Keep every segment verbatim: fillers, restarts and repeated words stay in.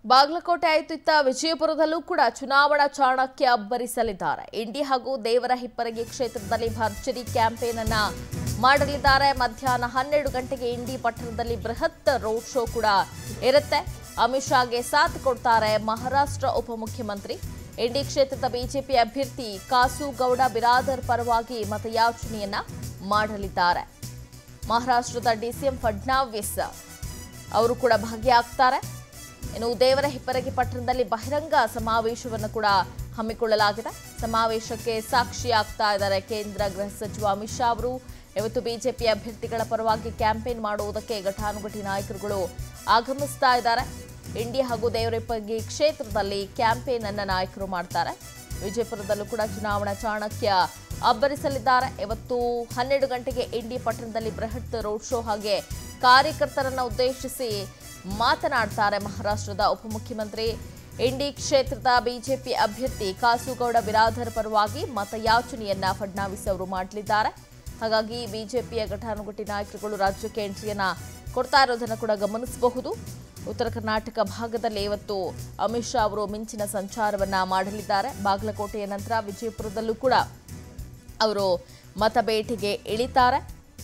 ಬಾಗಲಕೋಟೆ ಆಯುಕ್ತ ವಿಜಯಪುರದಲ್ಲೂ ಕೂಡ ಚುನಾವಣಾ ಚಾಣಕ್ಯ ಅಬ್ಬರಿಸಲಿದ್ದಾರೆ. ಇಂಡಿ ಹಾಗೂ ದೇವರ ಹಿಪ್ಪರಗಿ ಕ್ಷೇತ್ರದಲ್ಲಿ ಭರ್ಜರಿ ಕ್ಯಾಂಪೇನ್ ಅನ್ನ ಮಾಡಲಿದ್ದಾರೆ. ಮಧ್ಯಾಹ್ನ ಹನ್ನೆರಡು ಗಂಟೆಗೆ ಇಂಡಿ ಪಟ್ಟಣದಲ್ಲಿ ಬೃಹತ್ ರೋಡ್ ಶೋ ಕೂಡ ಇರುತ್ತೆ. ಅಮಿತ್ ಶಾಗೆ ಸಾಥ್ ಕೊಡ್ತಾರೆ ಮಹಾರಾಷ್ಟ್ರ ಉಪಮುಖ್ಯಮಂತ್ರಿ. ಇಂಡಿ ಕ್ಷೇತ್ರದ ಬಿಜೆಪಿ ಅಭ್ಯರ್ಥಿ ಕಾಸುಗೌಡ ಬಿರಾದರ್ ಪರವಾಗಿ ಮತಯಾಚನೆಯನ್ನ ಮಾಡಲಿದ್ದಾರೆ. ಮಹಾರಾಷ್ಟ್ರದ ಡಿಸಿಎಂ ಫಡ್ನವೀಸ್ ಅವರು ಕೂಡ ಭಾಗಿಯಾಗ್ತಾರೆ. ಇನ್ನು ದೇವರ ಹಿಪ್ಪರಗಿ ಪಟ್ಟಣದಲ್ಲಿ ಬಹಿರಂಗ ಸಮಾವೇಶವನ್ನು ಕೂಡ ಹಮ್ಮಿಕೊಳ್ಳಲಾಗಿದೆ. ಸಮಾವೇಶಕ್ಕೆ ಸಾಕ್ಷಿಯಾಗ್ತಾ ಇದ್ದಾರೆ ಕೇಂದ್ರ ಗೃಹ ಸಚಿವ ಅಮಿತ್ ಶಾ ಅವರು. ಇವತ್ತು ಬಿಜೆಪಿ ಅಭ್ಯರ್ಥಿಗಳ ಪರವಾಗಿ ಕ್ಯಾಂಪೇನ್ ಮಾಡುವುದಕ್ಕೆ ಘಟಾನುಘಟಿ ನಾಯಕರುಗಳು ಆಗಮಿಸ್ತಾ ಇದ್ದಾರೆ. ಇಂಡಿ ಹಾಗೂ ದೇವರ ಹಿಪ್ಪರಗಿ ಕ್ಷೇತ್ರದಲ್ಲಿ ಕ್ಯಾಂಪೇನ್ ಅನ್ನ ನಾಯಕರು ಮಾಡ್ತಾರೆ. ವಿಜಯಪುರದಲ್ಲೂ ಕೂಡ ಚುನಾವಣಾ ಚಾಣಕ್ಯ ಅಬ್ಬರಿಸಲಿದ್ದಾರೆ. ಇವತ್ತು ಹನ್ನೆರಡು ಗಂಟೆಗೆ ಇಂಡಿ ಪಟ್ಟಣದಲ್ಲಿ ಬೃಹತ್ ರೋಡ್ ಶೋ ಹಾಗೆ ಕಾರ್ಯಕರ್ತರನ್ನ ಉದ್ದೇಶಿಸಿ ಮಾತನಾಡ್ತಾರೆ ಮಹಾರಾಷ್ಟ್ರದ ಉಪಮುಖ್ಯಮಂತ್ರಿ. ಇಂಡಿ ಕ್ಷೇತ್ರದ ಬಿಜೆಪಿ ಅಭ್ಯರ್ಥಿ ಕಾಸುಗೌಡ ಬಿರಾದರ್ ಪರವಾಗಿ ಮತಯಾಚನೆಯನ್ನ ಫಡ್ನವೀಸ್ ಅವರು ಮಾಡಲಿದ್ದಾರೆ. ಹಾಗಾಗಿ ಬಿಜೆಪಿಯ ಘಟಾನುಘಟಿ ನಾಯಕರುಗಳು ರಾಜ್ಯಕ್ಕೆ ಎಂಟ್ರಿಯನ್ನ ಕೊಡ್ತಾ ಇರೋದನ್ನು ಕೂಡ ಗಮನಿಸಬಹುದು. ಉತ್ತರ ಕರ್ನಾಟಕ ಭಾಗದಲ್ಲಿ ಇವತ್ತು ಅಮಿತ್ ಶಾ ಅವರು ಮಿಂಚಿನ ಸಂಚಾರವನ್ನ ಮಾಡಲಿದ್ದಾರೆ. ಬಾಗಲಕೋಟೆಯ ನಂತರ ವಿಜಯಪುರದಲ್ಲೂ ಕೂಡ ಅವರು ಮತಬೇಟೆಗೆ ಇಳಿತಾರೆ.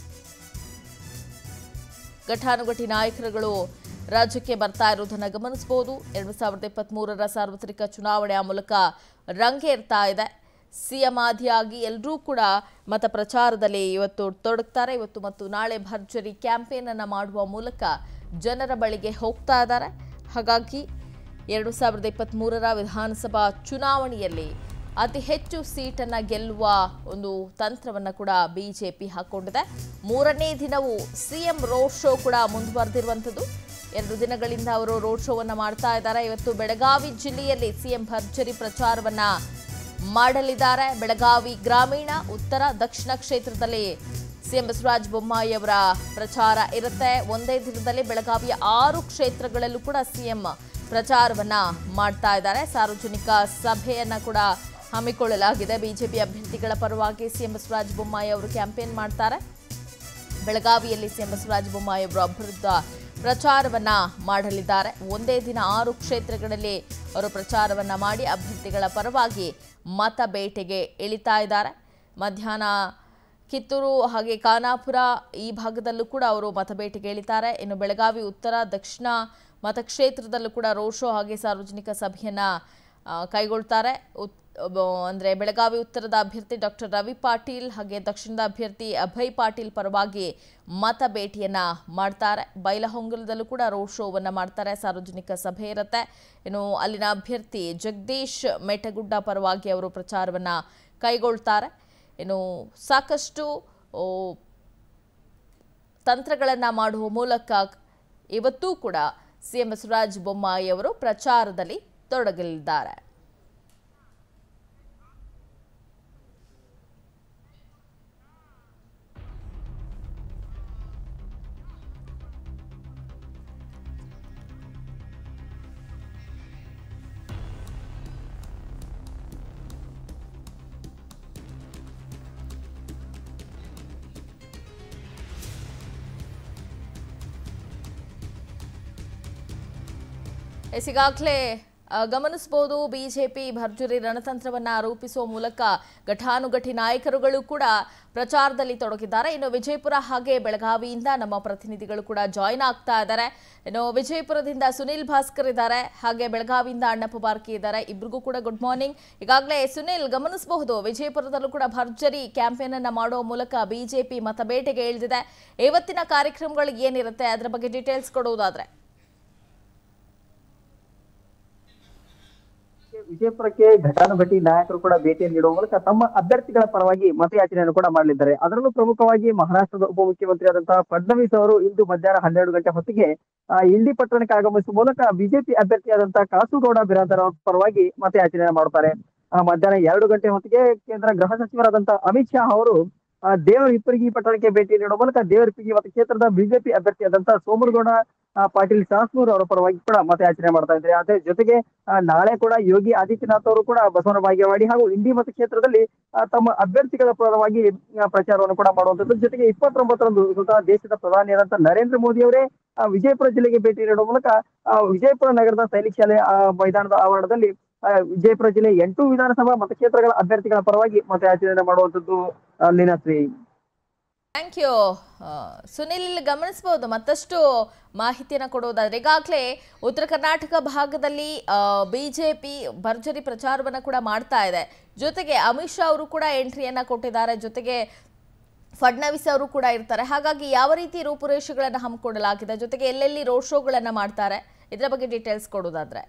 ಘಟಾನುಘಟಿ ನಾಯಕರುಗಳು ರಾಜ್ಯಕ್ಕೆ ಬರ್ತಾ ಇರುವುದನ್ನು ಗಮನಿಸಬಹುದು. ಎರಡು ಸಾವಿರದ ಇಪ್ಪತ್ತ್ ಮೂರರ ಸಾರ್ವತ್ರಿಕ ಚುನಾವಣೆಯ ಮೂಲಕ ರಂಗೇರ್ತಾ ಇದೆ. ಸಿಎಂ ಆದಿಯಾಗಿ ಎಲ್ಲರೂ ಕೂಡ ಮತ ಪ್ರಚಾರದಲ್ಲಿ ಇವತ್ತು ತೊಡಗ್ತಾರೆ. ಇವತ್ತು ಮತ್ತು ನಾಳೆ ಭರ್ಜರಿ ಕ್ಯಾಂಪೇನ್ ಅನ್ನು ಮಾಡುವ ಮೂಲಕ ಜನರ ಬಳಿಗೆ ಹೋಗ್ತಾ ಇದ್ದಾರೆ. ಹಾಗಾಗಿ ಎರಡು ಸಾವಿರದ ಇಪ್ಪತ್ತ್ ಮೂರರ ವಿಧಾನಸಭಾ ಚುನಾವಣೆಯಲ್ಲಿ ಅತಿ ಹೆಚ್ಚು ಸೀಟನ್ನು ಗೆಲ್ಲುವ ಒಂದು ತಂತ್ರವನ್ನು ಕೂಡ ಬಿಜೆಪಿ ಹಾಕೊಂಡಿದೆ. ಮೂರನೇ ದಿನವೂ ಸಿಎಂ ರೋಡ್ ಶೋ ಕೂಡ ಮುಂದುವರೆದಿರುವಂಥದ್ದು. ಎರಡು ದಿನಗಳಿಂದ ಅವರು ರೋಡ್ ಶೋವನ್ನು ಮಾಡ್ತಾ ಇದ್ದಾರೆ. ಇವತ್ತು ಬೆಳಗಾವಿ ಜಿಲ್ಲೆಯಲ್ಲಿ ಸಿಎಂ ಭರ್ಜರಿ ಪ್ರಚಾರವನ್ನ ಮಾಡಲಿದ್ದಾರೆ. ಬೆಳಗಾವಿ ಗ್ರಾಮೀಣ, ಉತ್ತರ, ದಕ್ಷಿಣ ಕ್ಷೇತ್ರದಲ್ಲಿ ಸಿಎಂ ಬಸವರಾಜ ಬೊಮ್ಮಾಯಿ ಅವರ ಪ್ರಚಾರ ಇರುತ್ತೆ. ಒಂದೇ ದಿನದಲ್ಲಿ ಬೆಳಗಾವಿಯ ಆರು ಕ್ಷೇತ್ರಗಳಲ್ಲೂ ಕೂಡ ಸಿಎಂ ಪ್ರಚಾರವನ್ನ ಮಾಡ್ತಾ ಇದ್ದಾರೆ. ಸಾರ್ವಜನಿಕ ಸಭೆಯನ್ನ ಕೂಡ ಹಮ್ಮಿಕೊಳ್ಳಲಾಗಿದೆ. ಬಿಜೆಪಿ ಅಭ್ಯರ್ಥಿಗಳ ಪರವಾಗಿ ಸಿಎಂ ಬಸವರಾಜ ಬೊಮ್ಮಾಯಿ ಅವರು ಕ್ಯಾಂಪೇನ್ ಮಾಡ್ತಾರೆ. ಬೆಳಗಾವಿಯಲ್ಲಿ ಸಿಎಂ ಬಸವರಾಜ ಬೊಮ್ಮಾಯಿ ಅವರು ಅಭಿವೃದ್ಧ ಪ್ರಚಾರವನ್ನ ಮಾಡಲಿದ್ದಾರೆ. ಒಂದೇ ದಿನ ಆರು ಕ್ಷೇತ್ರಗಳಲ್ಲಿ ಅವರು ಪ್ರಚಾರವನ್ನ ಮಾಡಿ ಅಭ್ಯರ್ಥಿಗಳ ಪರವಾಗಿ ಮತ ಬೇಟೆಗೆ ಇಳಿತಾ ಇದ್ದಾರೆ. ಮಧ್ಯಾಹ್ನ ಕಿತ್ತೂರು ಹಾಗೆ ಖಾನಾಪುರ ಈ ಭಾಗದಲ್ಲೂ ಕೂಡ ಅವರು ಮತಬೇಟೆಗೆ ಇಳಿತಾರೆ. ಇನ್ನು ಬೆಳಗಾವಿ ಉತ್ತರ, ದಕ್ಷಿಣ ಮತಕ್ಷೇತ್ರದಲ್ಲೂ ಕೂಡ ರೋಡ್ ಶೋ ಹಾಗೆ ಸಾರ್ವಜನಿಕ ಸಭೆಯನ್ನ ಕೈಗೊಳ್ತಾರೆ. ಅಂದರೆ ಬೆಳಗಾವಿ ಉತ್ತರದ ಅಭ್ಯರ್ಥಿ ಡಾಕ್ಟರ್ ರವಿ ಪಾಟೀಲ್ ಹಾಗೆ ದಕ್ಷಿಣದ ಅಭ್ಯರ್ಥಿ ಅಭಯ್ ಪಾಟೀಲ್ ಪರವಾಗಿ ಮತ ಭೇಟಿಯನ್ನ ಮಾಡ್ತಾರೆ. ಬೈಲಹೊಂಗಲದಲ್ಲೂ ಕೂಡ ರೋಡ್ ಶೋವನ್ನು ಮಾಡ್ತಾರೆ. ಸಾರ್ವಜನಿಕ ಸಭೆ ಇರುತ್ತೆ. ಇನ್ನು ಅಲ್ಲಿನ ಅಭ್ಯರ್ಥಿ ಜಗದೀಶ್ ಮೆಟಗುಡ್ಡ ಪರವಾಗಿ ಅವರು ಪ್ರಚಾರವನ್ನ ಕೈಗೊಳ್ತಾರೆ. ಇನ್ನು ಸಾಕಷ್ಟು ತಂತ್ರಗಳನ್ನು ಮಾಡುವ ಮೂಲಕ ಇವತ್ತೂ ಕೂಡ ಸಿಎಂ ಬಸವರಾಜ ಬೊಮ್ಮಾಯಿ ಅವರು ಪ್ರಚಾರದಲ್ಲಿ ತೊಡಗಲಿದ್ದಾರೆ. ಈಗಾಗಲೇ ಗಮನಿಸಬಹುದು ಬಿಜೆಪಿ ಭರ್ಜರಿ ರಣತಂತ್ರವನ್ನ ರೂಪಿಸುವ ಮೂಲಕ ಘಟಾನುಘಟಿ ನಾಯಕರುಗಳು ಕೂಡ ಪ್ರಚಾರದಲ್ಲಿ ತೊಡಗಿದ್ದಾರೆ. ಇನ್ನು ವಿಜಯಪುರ ಹಾಗೆ ಬೆಳಗಾವಿಯಿಂದ ನಮ್ಮ ಪ್ರತಿನಿಧಿಗಳು ಕೂಡ ಜಾಯಿನ್ ಆಗ್ತಾ ಇದ್ದಾರೆ. ಇನ್ನು ವಿಜಯಪುರದಿಂದ ಸುನಿಲ್ ಭಾಸ್ಕರ್ ಇದ್ದಾರೆ, ಹಾಗೆ ಬೆಳಗಾವಿಯಿಂದ ಅಣ್ಣಪ್ಪ ಬಾರ್ಕಿ ಇದ್ದಾರೆ. ಇಬ್ಬರಿಗೂ ಕೂಡ ಗುಡ್ ಮಾರ್ನಿಂಗ್. ಈಗಾಗಲೇ ಸುನಿಲ್ ಗಮನಿಸಬಹುದು ವಿಜಯಪುರದಲ್ಲೂ ಕೂಡ ಭರ್ಜರಿ ಕ್ಯಾಂಪೇನ್ ಅನ್ನ ಮಾಡುವ ಮೂಲಕ ಬಿಜೆಪಿ ಮತಬೇಟೆಗೆ ಇಳಿದಿದೆ. ಇವತ್ತಿನ ಕಾರ್ಯಕ್ರಮಗಳು ಏನಿರುತ್ತೆ ಅದರ ಬಗ್ಗೆ ಡೀಟೇಲ್ಸ್ ಕೊಡುವುದಾದ್ರೆ? ವಿಜಯಪುರಕ್ಕೆ ಘಟಾನುಘಟಿ ನಾಯಕರು ಕೂಡ ಭೇಟಿ ನೀಡುವ ಮೂಲಕ ತಮ್ಮ ಅಭ್ಯರ್ಥಿಗಳ ಪರವಾಗಿ ಮತಯಾಚನೆಯನ್ನು ಕೂಡ ಮಾಡಲಿದ್ದಾರೆ. ಅದರಲ್ಲೂ ಪ್ರಮುಖವಾಗಿ ಮಹಾರಾಷ್ಟ್ರದ ಉಪಮುಖ್ಯಮಂತ್ರಿ ಆದಂತಹ ಫಡ್ನವೀಸ್ ಅವರು ಇಂದು ಮಧ್ಯಾಹ್ನ ಹನ್ನೆರಡು ಗಂಟೆ ಹೊತ್ತಿಗೆ ಇಂಡಿ ಪಟ್ಟಣಕ್ಕೆ ಆಗಮಿಸುವ ಮೂಲಕ ಬಿಜೆಪಿ ಅಭ್ಯರ್ಥಿಯಾದಂತಹ ಕಾಸುಗೌಡ ಬಿರಾದರ್ ಅವರ ಪರವಾಗಿ ಮತಯಾಚನೆಯನ್ನು ಮಾಡುತ್ತಾರೆ. ಮಧ್ಯಾಹ್ನ ಎರಡು ಗಂಟೆ ಹೊತ್ತಿಗೆ ಕೇಂದ್ರ ಗೃಹ ಸಚಿವರಾದಂತಹ ಅಮಿತ್ ಶಾ ಅವರು ದೇವರ ಹಿಪ್ಪರಗಿ ಪಟ್ಟಣಕ್ಕೆ ಭೇಟಿ ನೀಡುವ ಮೂಲಕ ದೇವರ ಹಿಪ್ಪರಗಿ ಮತಕ್ಷೇತ್ರದ ಬಿಜೆಪಿ ಅಭ್ಯರ್ಥಿಯಾದಂತಹ ಸೋಮನಗೌಡ ಪಾಟೀಲ್ ಸಾಸ್ನೂರ್ ಅವರ ಪರವಾಗಿ ಕೂಡ ಮತಯಾಚನೆ ಮಾಡ್ತಾ ಇದ್ದಾರೆ. ಅದೇ ಜೊತೆಗೆ ನಾಳೆ ಕೂಡ ಯೋಗಿ ಆದಿತ್ಯನಾಥ್ ಅವರು ಕೂಡ ಬಸವನ ಬಾಗೇವಾಡಿ ಹಾಗೂ ಇಂಡಿ ಮತಕ್ಷೇತ್ರದಲ್ಲಿ ತಮ್ಮ ಅಭ್ಯರ್ಥಿಗಳ ಪರವಾಗಿ ಪ್ರಚಾರವನ್ನು ಕೂಡ ಮಾಡುವಂತದ್ದು. ಜೊತೆಗೆ ಇಪ್ಪತ್ತೊಂಬತ್ತರಂದು ಸ್ವತಃ ದೇಶದ ಪ್ರಧಾನಿಯಾದಂತಹ ನರೇಂದ್ರ ಮೋದಿ ಅವರೇ ವಿಜಯಪುರ ಜಿಲ್ಲೆಗೆ ಭೇಟಿ ನೀಡುವ ಮೂಲಕ ಆ, ವಿಜಯಪುರ ನಗರದ ಸೈನಿಕ ಶಾಲೆ ಆ, ಮೈದಾನದ ಆವರಣದಲ್ಲಿ ಆ, ವಿಜಯಪುರ ಜಿಲ್ಲೆ ಎಂಟು ವಿಧಾನಸಭಾ ಮತಕ್ಷೇತ್ರಗಳ ಅಭ್ಯರ್ಥಿಗಳ ಪರವಾಗಿ ಮತಯಾಚನೆ ಮಾಡುವಂತದ್ದು ಲೀನಾಶ್ರೀ. Thank you Sunil. ಇಲ್ಲಿ ಗಮನಿಸಬಹುದು ಮತ್ತಷ್ಟು ಮಾಹಿತಿಯನ್ನು ಕೊಡುವುದಾದ್ರೆ ಈಗಾಗಲೇ ಉತ್ತರ ಕರ್ನಾಟಕ ಭಾಗದಲ್ಲಿ ಬಿಜೆಪಿ ಭರ್ಜರಿ ಪ್ರಚಾರವನ್ನು ಕೂಡ ಮಾಡ್ತಾ ಇದೆ. ಜೊತೆಗೆ ಅಮಿತ್ ಶಾ ಅವರು ಕೂಡ ಎಂಟ್ರಿಯನ್ನ ಕೊಟ್ಟಿದ್ದಾರೆ. ಜೊತೆಗೆ ಫಡ್ನವೀಸ್ ಅವರು ಕೂಡ ಇರ್ತಾರೆ. ಹಾಗಾಗಿ ಯಾವ ರೀತಿ ರೂಪುರೇಷೆಗಳನ್ನು ಹಮ್ಮಿಕೊಳ್ಳಲಾಗಿದೆ, ಜೊತೆಗೆ ಎಲ್ಲೆಲ್ಲಿ ರೋಡ್ ಶೋಗಳನ್ನ ಮಾಡ್ತಾರೆ, ಇದರ ಬಗ್ಗೆ ಡೀಟೇಲ್ಸ್ ಕೊಡೋದಾದ್ರೆ.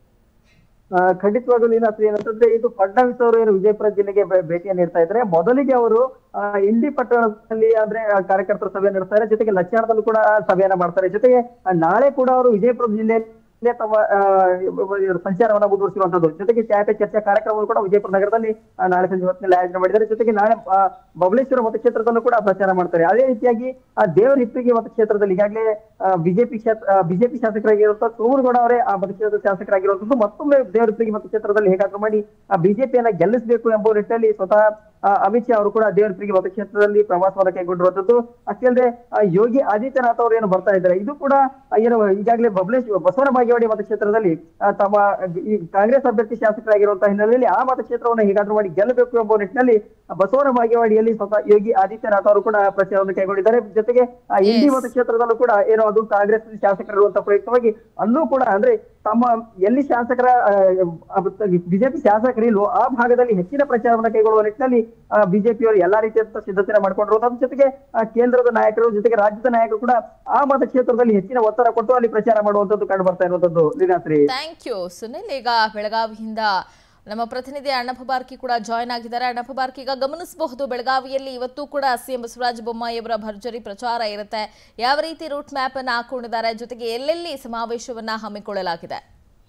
ಖಂಡಿತವಾಗ್ಲೂ ಲೀನಾಶ್ರೀ, ಏನಂತಂದ್ರೆ ಇದು ಫಡ್ನವೀಸ್ ಅವರು ಏನು ವಿಜಯಪುರ ಜಿಲ್ಲೆಗೆ ಭೇಟಿಯನ್ನು ನೀಡ್ತಾ ಇದ್ದಾರೆ. ಮೊದಲಿಗೆ ಅವರು ಇಂಡಿ ಪಟ್ಟಣದಲ್ಲಿ ಅಂದ್ರೆ ಕಾರ್ಯಕರ್ತರ ಸಭೆ ನಡೆಸ್ತಾರೆ. ಜೊತೆಗೆ ಲಚ್ಚಾಣದಲ್ಲೂ ಕೂಡ ಸಭೆಯನ್ನ ಮಾಡ್ತಾರೆ. ಜೊತೆಗೆ ನಾಳೆ ಕೂಡ ಅವರು ವಿಜಯಪುರ ಜಿಲ್ಲೆಯಲ್ಲಿ ತಮ್ಮ ಸಂಚಾರವನ್ನ ಮುಂದುವರಿಸಿರುವಂತದ್ದು. ಜೊತೆಗೆ ಚಾಪೆ ಚರ್ಚಾ ಕಾರ್ಯಕ್ರಮವನ್ನು ಕೂಡ ವಿಜಯಪುರ ನಗರದಲ್ಲಿ ನಾಳೆ ಸಂಜೆ ಹೊತ್ತಿನಲ್ಲಿ ಆಯೋಜನೆ ಮಾಡಿದ್ದಾರೆ. ಜೊತೆಗೆ ನಾಳೆ ಬಬಲೇಶ್ವರ ಮತಕ್ಷೇತ್ರದಲ್ಲೂ ಕೂಡ ಪ್ರಚಾರ ಮಾಡ್ತಾರೆ. ಅದೇ ರೀತಿಯಾಗಿ ಆ ದೇವರಹಿಪ್ಪರಿಗೆ ಮತಕ್ಷೇತ್ರದಲ್ಲಿ ಈಗಾಗಲೇ ಬಿಜೆಪಿ ಕ್ಷೇತ್ರ ಬಿಜೆಪಿ ಶಾಸಕರಾಗಿರುವಂತಹ ಸೋಮನಗೌಡ ಅವರೇ ಆ ಮತಕ್ಷೇತ್ರದ ಶಾಸಕರಾಗಿರುವಂತದ್ದು. ಮತ್ತೊಮ್ಮೆ ದೇವರಹಿಪ್ಪರಿಗೆ ಮತಕ್ಷೇತ್ರದಲ್ಲಿ ಹೇಗಾದ್ರೂ ಮಾಡಿ ಆ ಬಿಜೆಪಿಯನ್ನ ಗೆಲ್ಲಿಸಬೇಕು ಎಂಬ ನಿಟ್ಟಿನಲ್ಲಿ ಸ್ವತಃ ಅಮಿತ್ ಶಾ ಅವರು ಕೂಡ ದೇವರಹಿಪ್ಪರಿಗೆ ಮತಕ್ಷೇತ್ರದಲ್ಲಿ ಪ್ರವಾಸವನ್ನು ಕೈಗೊಂಡಿರುವಂತದ್ದು. ಅಷ್ಟೇ ಅಲ್ಲದೆ ಯೋಗಿ ಆದಿತ್ಯನಾಥ್ ಅವರು ಏನು ಬರ್ತಾ ಇದ್ದಾರೆ, ಇದು ಕೂಡ ಏನು ಈಗಾಗಲೇ ಬಬಲೇಶ್ವರ ಬಸವನ ಬಾಗೇವಾಡಿ ಮತಕ್ಷೇತ್ರದಲ್ಲಿ ತಮ್ಮ ಈ ಕಾಂಗ್ರೆಸ್ ಅಭ್ಯರ್ಥಿ ಶಾಸಕರಾಗಿರುವಂತಹ ಹಿನ್ನೆಲೆಯಲ್ಲಿ ಆ ಮತಕ್ಷೇತ್ರವನ್ನು ಹೇಗಾದ್ರೂ ಮಾಡಿ ಗೆಲ್ಲಬೇಕು ಎಂಬ ನಿಟ್ಟಿನಲ್ಲಿ ಬಸವನ ಬಾಗೇವಾಡಿಯಲ್ಲಿ ಸ್ವತಃ ಯೋಗಿ ಆದಿತ್ಯನಾಥ್ ಅವರು ಕೂಡ ಪ್ರಚಾರವನ್ನು ಕೈಗೊಂಡಿದ್ದಾರೆ. ಜೊತೆಗೆ ಆ ಇಂಡಿ ಮತಕ್ಷೇತ್ರದಲ್ಲೂ ಕೂಡ ಏನೋ ಅದು ಕಾಂಗ್ರೆಸ್ ಶಾಸಕರಿರುವಂತಹ ಪ್ರಯುಕ್ತವಾಗಿ ಅಲ್ಲೂ ಕೂಡ ಅಂದ್ರೆ ತಮ್ಮ ಎಲ್ಲಿ ಶಾಸಕರ ಬಿಜೆಪಿ ಶಾಸಕರಿಲ್ವೋ ಆ ಭಾಗದಲ್ಲಿ ಹೆಚ್ಚಿನ ಪ್ರಚಾರವನ್ನು ಕೈಗೊಳ್ಳುವ ನಿಟ್ಟಿನಲ್ಲಿ ಬಿಜೆಪಿಯವರು ಎಲ್ಲಾ ರೀತಿಯಾದಂತಹ ಸಿದ್ಧತೆ ಮಾಡಿಕೊಂಡಿರುವುದು. ಜೊತೆಗೆ ಕೇಂದ್ರದ ನಾಯಕರು ಜೊತೆಗೆ ರಾಜ್ಯದ ನಾಯಕರು ಕೂಡ ಆ ಮತಕ್ಷೇತ್ರದಲ್ಲಿ ಹೆಚ್ಚಿನ ಒತ್ತಡ ಕೊಟ್ಟು ಅಲ್ಲಿ ಪ್ರಚಾರ ಮಾಡುವಂತದ್ದು ಕಂಡು ಬರ್ತಾ ಇರುವಂತದ್ದು ಲೀನಾಶ್ರೀ. Thank you Sunil. ಈಗ ಬೆಳಗಾವಿಯಿಂದ ನಮ್ಮ ಪ್ರತಿನಿಧಿ ಅಣ್ಣಪ್ಪ ಬಾರ್ಕಿ ಕೂಡ ಜಾಯ್ನ್ ಆಗಿದ್ದಾರೆ. ಅಣ್ಣಪ್ಪ ಬಾರ್ಕಿ, ಈಗ ಗಮನಿಸಬಹುದು ಬೆಳಗಾವಿಯಲ್ಲಿ ಇವತ್ತು ಕೂಡ ಸಿಎಂ ಬಸವರಾಜ ಬೊಮ್ಮಾಯಿ ಅವರ ಭರ್ಜರಿ ಪ್ರಚಾರ ಇರುತ್ತೆ. ಯಾವ ರೀತಿ ರೂಟ್ ಮ್ಯಾಪ್ ಅನ್ನು ಹಾಕೊಂಡಿದ್ದಾರೆ, ಜೊತೆಗೆ ಎಲ್ಲೆಲ್ಲಿ ಸಮಾವೇಶವನ್ನ ಹಮ್ಮಿಕೊಳ್ಳಲಾಗಿದೆ?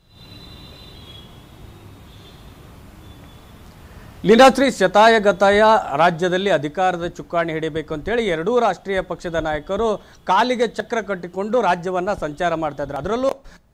ಲೀನಾಶ್ರೀ, ಶತಾಯ ಗತಾಯ ರಾಜ್ಯದಲ್ಲಿ ಅಧಿಕಾರದ ಚುಕ್ಕಾಣಿ ಹಿಡಿಬೇಕು ಅಂತೇಳಿ ಎರಡೂ ರಾಷ್ಟ್ರೀಯ ಪಕ್ಷದ ನಾಯಕರು ಕಾಲಿಗೆ ಚಕ್ರ ಕಟ್ಟಿಕೊಂಡು ರಾಜ್ಯವನ್ನ ಸಂಚಾರ ಮಾಡ್ತಾ ಇದ್ರು. ಅದರಲ್ಲೂ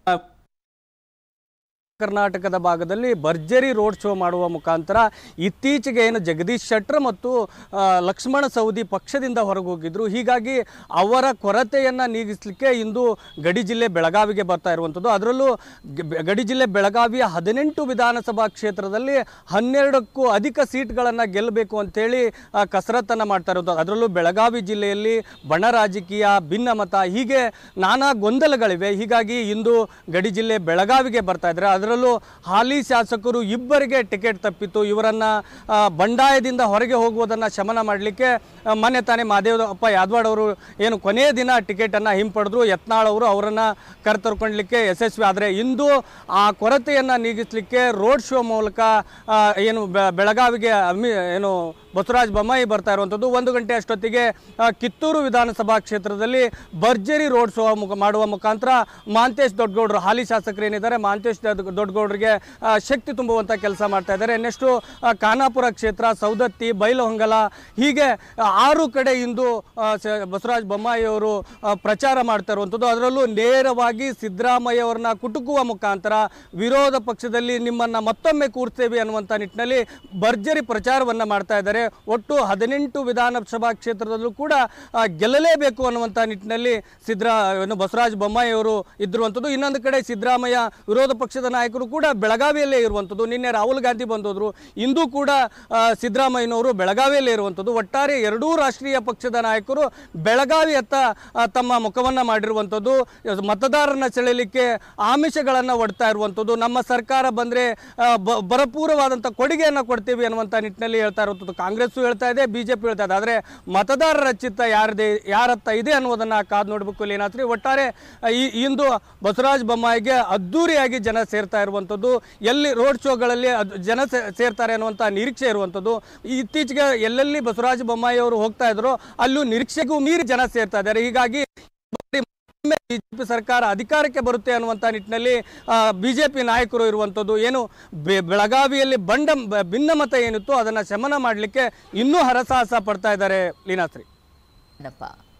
ಕರ್ನಾಟಕದ ಭಾಗದಲ್ಲಿ ಭರ್ಜರಿ ರೋಡ್ ಶೋ ಮಾಡುವ ಮುಖಾಂತರ ಇತ್ತೀಚೆಗೆ ಏನು ಜಗದೀಶ್ ಶೆಟ್ಟರ್ ಮತ್ತು ಲಕ್ಷ್ಮಣ ಸವದಿ ಪಕ್ಷದಿಂದ ಹೊರಗೆ ಹೋಗಿದ್ರು. ಹೀಗಾಗಿ ಅವರ ಕೊರತೆಯನ್ನು ನೀಗಿಸಲಿಕ್ಕೆ ಇಂದು ಗಡಿ ಜಿಲ್ಲೆ ಬೆಳಗಾವಿಗೆ ಬರ್ತಾ ಇರುವಂಥದ್ದು. ಅದರಲ್ಲೂ ಗಡಿ ಜಿಲ್ಲೆ ಬೆಳಗಾವಿಯ ಹದಿನೆಂಟು ವಿಧಾನಸಭಾ ಕ್ಷೇತ್ರದಲ್ಲಿ ಹನ್ನೆರಡಕ್ಕೂ ಅಧಿಕ ಸೀಟ್ಗಳನ್ನು ಗೆಲ್ಲಬೇಕು ಅಂತೇಳಿ ಕಸರತ್ತನ್ನು ಮಾಡ್ತಾ ಇರೋದು. ಅದರಲ್ಲೂ ಬೆಳಗಾವಿ ಜಿಲ್ಲೆಯಲ್ಲಿ ಬಣ ರಾಜಕೀಯ, ಭಿನ್ನಮತ, ಹೀಗೆ ನಾನಾ ಗೊಂದಲಗಳಿವೆ. ಹೀಗಾಗಿ ಇಂದು ಗಡಿ ಜಿಲ್ಲೆ ಬೆಳಗಾವಿಗೆ ಬರ್ತಾ ಇದ್ದಾರೆ. ಅದರಲ್ಲೂ ಹಾಲಿ ಶಾಸಕರು ಇಬ್ಬರಿಗೆ ಟಿಕೆಟ್ ತಪ್ಪಿತ್ತು. ಇವರನ್ನು ಬಂಡಾಯದಿಂದ ಹೊರಗೆ ಹೋಗುವುದನ್ನು ಶಮನ ಮಾಡಲಿಕ್ಕೆ ಮೊನ್ನೆ ತಾನೇ ಮಹದೇವಪ್ಪ ಯಾದವಾಡ್ ಅವರು ಏನು ಕೊನೆಯ ದಿನ ಟಿಕೆಟನ್ನು ಹಿಂಪಡೆದ್ರು. ಯತ್ನಾಳ್ ಅವರು ಅವರನ್ನು ಕರೆತರ್ಕೊಳ್ಳಲಿಕ್ಕೆ ಯಶಸ್ವಿ. ಆದರೆ ಇಂದು ಆ ಕೊರತೆಯನ್ನು ನೀಗಿಸಲಿಕ್ಕೆ ರೋಡ್ ಶೋ ಮೂಲಕ ಏನು ಬೆಳಗಾವಿಗೆ ಅಮಿ ಏನು ಬಸವರಾಜ ಬೊಮ್ಮಾಯಿ ಬರ್ತಾ ಇರುವಂಥದ್ದು. ಒಂದು ಗಂಟೆ ಅಷ್ಟೊತ್ತಿಗೆ ಕಿತ್ತೂರು ವಿಧಾನಸಭಾ ಕ್ಷೇತ್ರದಲ್ಲಿ ಭರ್ಜರಿ ರೋಡ್ ಶೋ ಮಾಡುವ ಮುಖಾಂತರ ಮಹಾಂತೇಶ್ ದೊಡ್ಡಗೌಡರು ಹಾಲಿ ಶಾಸಕರು ಏನಿದ್ದಾರೆ ಮಹಾಂತೇಶ್ ದೊಡ್ಡಗೌಡರಿಗೆ ಶಕ್ತಿ ತುಂಬುವಂಥ ಕೆಲಸ ಮಾಡ್ತಾ ಇದ್ದಾರೆ. ನೆಕ್ಸ್ಟು ಖಾನಾಪುರ ಕ್ಷೇತ್ರ, ಸೌದತ್ತಿ, ಬೈಲಹೊಂಗಲ, ಹೀಗೆ ಆರು ಕಡೆ ಇಂದು ಬಸವರಾಜ ಬೊಮ್ಮಾಯಿ ಅವರು ಪ್ರಚಾರ ಮಾಡ್ತಾ ಇರುವಂಥದ್ದು. ಅದರಲ್ಲೂ ನೇರವಾಗಿ ಸಿದ್ದರಾಮಯ್ಯ ಅವರನ್ನ ಕುಟುಕುವ ಮುಖಾಂತರ ವಿರೋಧ ಪಕ್ಷದಲ್ಲಿ ನಿಮ್ಮನ್ನು ಮತ್ತೊಮ್ಮೆ ಕೂರಿಸ್ತೇವೆ ಅನ್ನುವಂಥ ನಿಟ್ಟಿನಲ್ಲಿ ಭರ್ಜರಿ ಪ್ರಚಾರವನ್ನು ಮಾಡ್ತಾ ಇದ್ದಾರೆ. ಒಟ್ಟು ಹದಿನೆಂಟು ವಿಧಾನಸಭಾ ಕ್ಷೇತ್ರದಲ್ಲೂ ಕೂಡ ಗೆಲ್ಲಲೇಬೇಕು ಅನ್ನುವಂಥ ನಿಟ್ಟಿನಲ್ಲಿ ಸಿದ್ದರಾ ಬಸವರಾಜ ಬೊಮ್ಮಾಯಿ ಅವರು ಇದ್ದಿರುವಂಥದ್ದು. ಇನ್ನೊಂದು ಕಡೆ ಸಿದ್ದರಾಮಯ್ಯ ವಿರೋಧ ಪಕ್ಷದ ನಾಯಕರು ಕೂಡ ಬೆಳಗಾವಿಯಲ್ಲೇ ಇರುವಂಥದ್ದು. ನಿನ್ನೆ ರಾಹುಲ್ ಗಾಂಧಿ ಬಂದೋದ್ರು, ಇಂದು ಕೂಡ ಸಿದ್ದರಾಮಯ್ಯನವರು ಬೆಳಗಾವಿಯಲ್ಲೇ ಇರುವಂಥದ್ದು. ಒಟ್ಟಾರೆ ಎರಡೂ ರಾಷ್ಟ್ರೀಯ ಪಕ್ಷದ ನಾಯಕರು ಬೆಳಗಾವಿಯತ್ತ ತಮ್ಮ ಮುಖವನ್ನು ಮಾಡಿರುವಂಥದ್ದು. ಮತದಾರರನ್ನ ಸೆಳೆಯಲಿಕ್ಕೆ ಆಮಿಷಗಳನ್ನು ಒಡ್ತಾ ಇರುವಂಥದ್ದು. ನಮ್ಮ ಸರ್ಕಾರ ಬಂದರೆ ಭರಪೂರವಾದಂಥ ಕೊಡುಗೆಯನ್ನು ಕೊಡ್ತೀವಿ ಅನ್ನುವಂಥ ನಿಟ್ಟಿನಲ್ಲಿ ಹೇಳ್ತಾ ಇರುವಂಥದ್ದು. ಕಾಂಗ್ರೆಸ್ಸು ಹೇಳ್ತಾ ಇದೆ, ಬಿಜೆಪಿ ಹೇಳ್ತಾ ಇದೆ. ಆದರೆ ಮತದಾರರ ಚಿತ್ತ ಯಾರದೇ ಯಾರತ್ತ ಇದೆ ಅನ್ನೋದನ್ನು ಕಾದು ನೋಡಬೇಕು ಲೀನಾಶ್ರೀ. ಒಟ್ಟಾರೆ ಈ ಇಂದು ಬಸವರಾಜ ಬೊಮ್ಮಾಯಿಗೆ ಅದ್ದೂರಿಯಾಗಿ ಜನ ಸೇರ್ತಾ ಇರುವಂಥದ್ದು. ಎಲ್ಲಿ ರೋಡ್ ಶೋಗಳಲ್ಲಿ ಜನ ಸೇರ್ತಾರೆ ಅನ್ನುವಂಥ ನಿರೀಕ್ಷೆ ಇರುವಂಥದ್ದು. ಇತ್ತೀಚೆಗೆ ಎಲ್ಲೆಲ್ಲಿ ಬಸವರಾಜ ಬೊಮ್ಮಾಯಿ ಅವರು ಹೋಗ್ತಾ ಇದ್ರು ಅಲ್ಲೂ ನಿರೀಕ್ಷೆಗೂ ಮೀರಿ ಜನ ಸೇರ್ತಾ ಇದ್ದಾರೆ. ಹೀಗಾಗಿ ಬಿಜೆಪಿ ಸರ್ಕಾರ ಅಧಿಕಾರಕ್ಕೆ ಬರುತ್ತೆ ಅನ್ನುವಂಥ ನಿಟ್ಟಿನಲ್ಲಿ ಬಿಜೆಪಿ ನಾಯಕರು ಇರುವಂಥದ್ದು. ಏನು ಬೆಳಗಾವಿಯಲ್ಲಿ ಬಂಡ ಭಿನ್ನಮತ ಏನಿತ್ತು ಅದನ್ನು ಶಮನ ಮಾಡಲಿಕ್ಕೆ ಇನ್ನೂ ಹರಸಾಹಸ ಪಡ್ತಾ ಇದ್ದಾರೆ ಲೀನಾಶ್ರೀ.